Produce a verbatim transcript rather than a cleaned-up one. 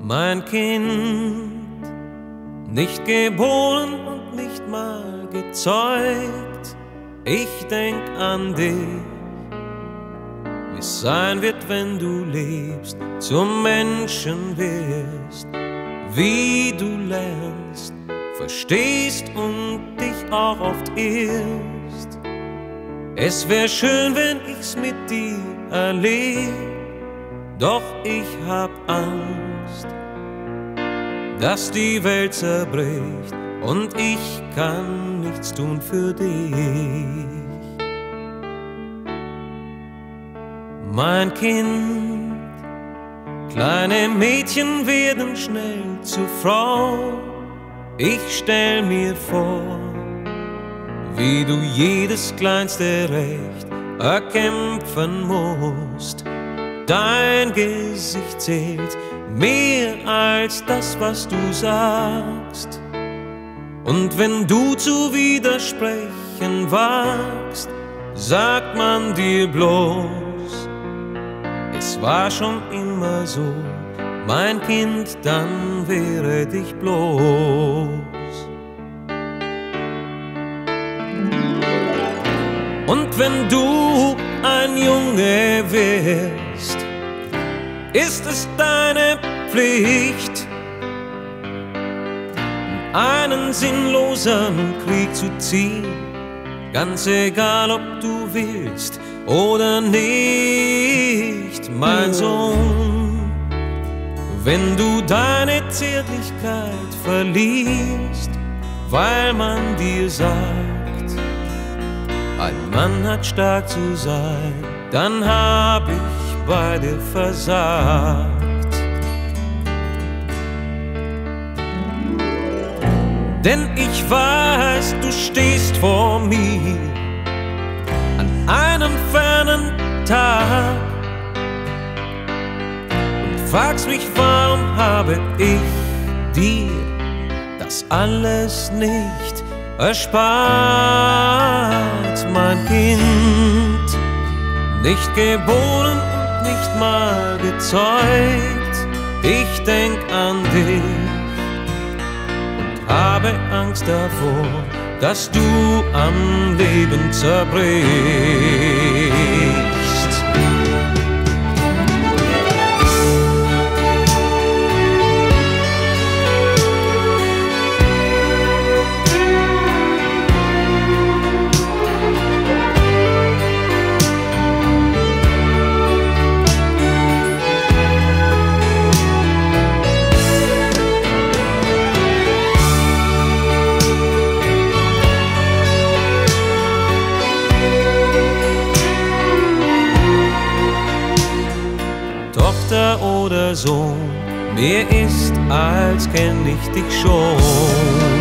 Mein Kind, nicht geboren und nicht mal gezeugt, ich denk an dich, wie's sein wird, wenn du lebst, zum Menschen wirst, wie du lernst, verstehst und dich auch oft irrst. Es wär schön, wenn ich's mit dir erleb, doch ich hab Angst, dass die Welt zerbricht und ich kann nichts tun für dich. Mein Kind, kleine Mädchen werden schnell zu Frau. Ich stell mir vor, wie du jedes kleinste Recht erkämpfen musst. Dein Gesicht zählt mehr als das, was du sagst. Und wenn du zu widersprechen wagst, sagt man dir bloß, es war schon immer so, mein Kind, dann wehre dich bloß. Und wenn du ein Junge wärst, ist es deine Pflicht, einen sinnlosen Krieg zu ziehen, ganz egal, ob du willst oder nicht, mein Sohn. Wenn du deine Zärtlichkeit verlierst, weil man dir sagt, ein Mann hat stark zu sein, dann hab ich bei dir versagt. Denn ich weiß, du stehst vor mir an einem fernen Tag und fragst mich, warum habe ich dir das alles nicht erspart, mein Kind, nicht geboren und nicht mal gezeugt. Ich denk an dich und habe Angst davor, dass du am Leben zerbrichst. Tochter oder Sohn, mir ist, als kenn ich dich schon.